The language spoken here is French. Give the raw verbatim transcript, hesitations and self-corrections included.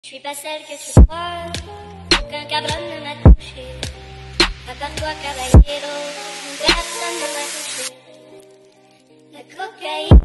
Je suis pas celle que tu crois, aucun cabron ne m'a touché. À part toi, caballero, personne ne m'a touché. La cocaïne.